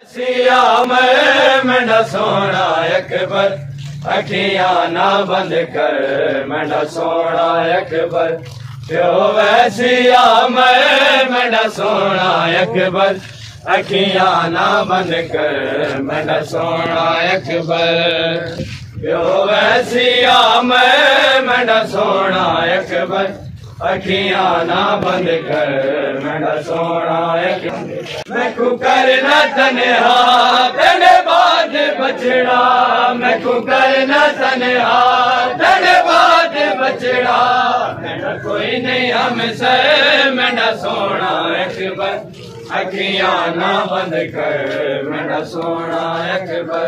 सिया मेरा सोना अकबर अखियां ना बंद कर मेरा सोना अकबर प्यो वैसिया मेरा सोना अकबर अखियां ना बंद कर मेरा सोना अकबर प्यो वैसिया मेरा सोना अकबर अखियां ना बंद कर मेरा सोना मैं को करना तन्हा तेरे बाद बचड़ा मैं को करना तन्हा तेरे बाद बचड़ा मेरा कोई नहीं हमसे मेरा सोना अकबर अखियां ना बंद कर मेरा सोना अकबर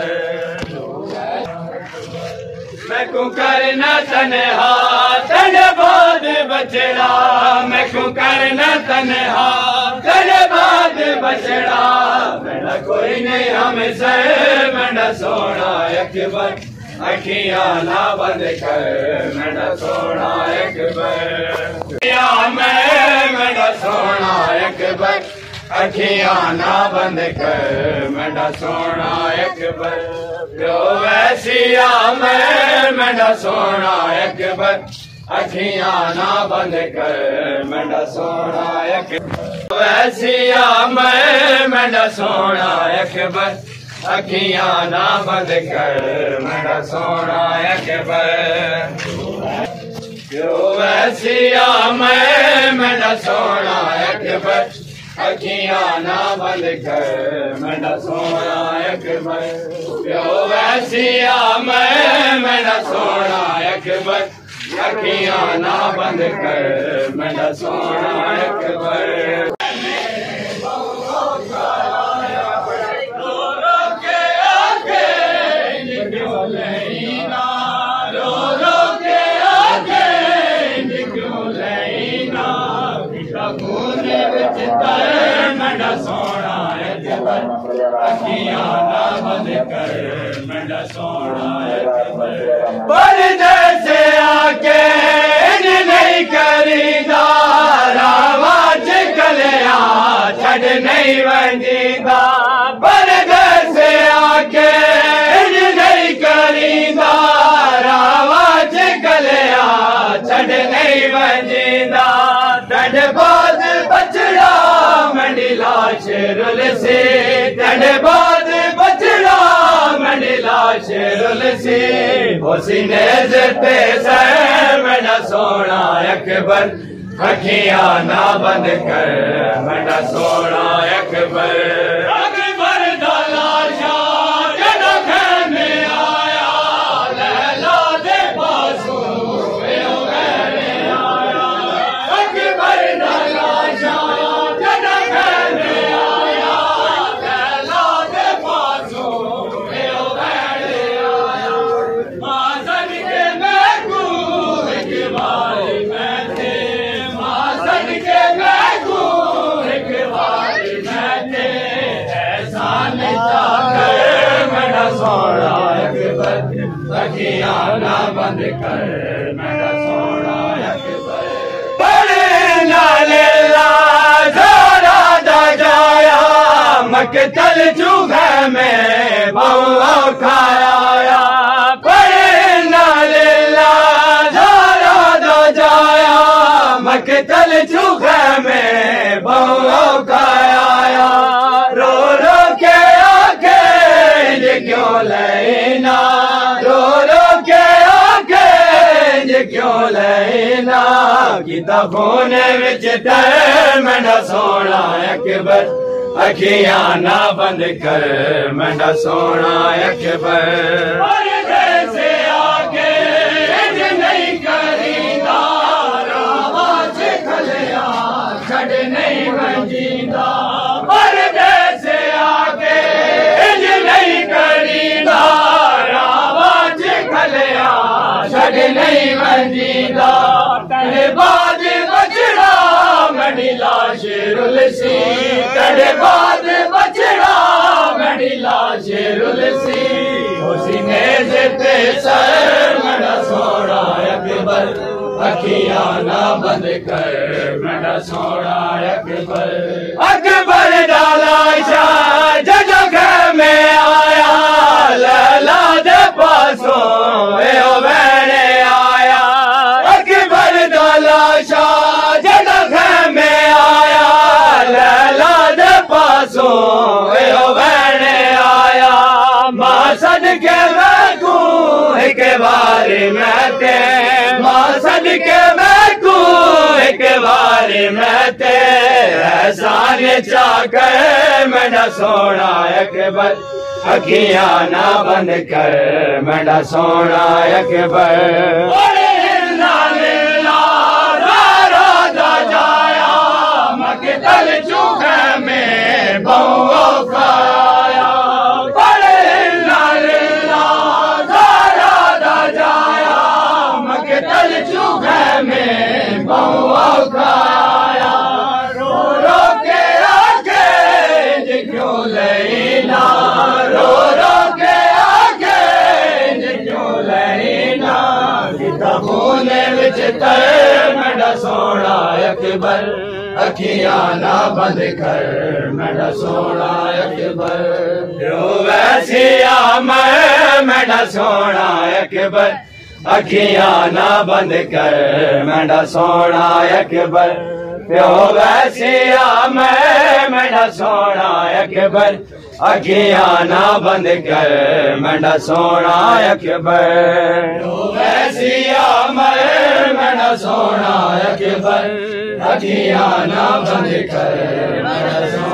मैं को करना तन्हा तेरे बाद बचड़ा मैं को करना तन्हा तेरे बाद बचड़ा मेरा कोई नहीं हमसे मेरा सोना अकबर अखियां ना बंद कर मेरा सोना अकबर मेरा सोना अकबर अखियां ना बंद कर मेरा सोना अकबर प्यो वैसिया मेरा सोना अकबर अखियां ना बंद कर मेरा सोना अकबर वैसिया मेरा सोना अकबर अखियां ना बंद कर मेरा सोना अकबर प्यो वैसिया मेरा सोना अकबर अखियां ना बंद कर मेरा सोना अकबर प्यो वैसिया मेरा सोना अकबर अखियां ना बंद कर मेरा सोना अकबर मेरा सोना अकबर अखियां ना बंद कर मेरा सोना अकबर परदेसे आके नहीं करीदा रावाज कलिया छड़ नहीं वंजीदा परदेसे आके नहीं करीदा रावाज कलिया छड़ नहीं वंजीदा तड़ बाद बचड़ा मंडिला शेरुल से तड़ बाद बचड़ा मंडिला शेरुल से सीने से मेरा सोना अकबर अखियां ना बंद कर मेरा सोना अकबर अकबर दाला शाह जड़ा खेमे आया लैला दे पासू अकबर दाला शाह जड़ा खेमे आया लैला दे पासू अखियां ना बंद कर मेरा सोना अकबर बड़े नाले ज़रा दा जाया मकतल चूहे में बहुआ खाया बड़े नाले ज़रा दा जाया मकतल चूहे में बहुआ खाया रो रो के आके क्यों लेना रो रो के आके क्यों लेना किताबों विच तर मेरा सोना अकबर अखियां ना बंद कर मेरा सोना अकबर परदेसे आके नहीं करीदा रावाज कलिया छड़ नहीं वंजीदा परदेसे आके नहीं करीदा रावाज कलिया छड़ नहीं वंजीदा तेरे बाद बचड़ा मंडिला शेरुल सी तेरे बाद बचड़ा मंडिला शेरुल सी सीने से सर मेरा सोना अकबर अखियां ना बंद कर मेरा सोना अकबर अकबर डाला शाह जगह एक बारी मैं ते मां सदके मैं को एक बारी मैं ते एहसान चाकर मेरा सोना अकबर अखियां ना बंद कर मेरा सोना अकबर मकतल चूखे में बहु खाया मकतल चूखे में बहु खाया रो रो के आगे क्यों लेना रो रो के आगे क्यों लेना किताबों ने विच तर मेरा सोना अकबर अखियां ना बंद कर मेरा सोना अकबर वैसिया मेरा सोना अकबर अखियां ना बंद कर मेरा सोना अकबर प्यो वैसिया मेरा सोना अकबर अखियां ना बंद कर मेरा सोना अकबर वैसिया मेरा सोना अकबर अखियां ना बंद कर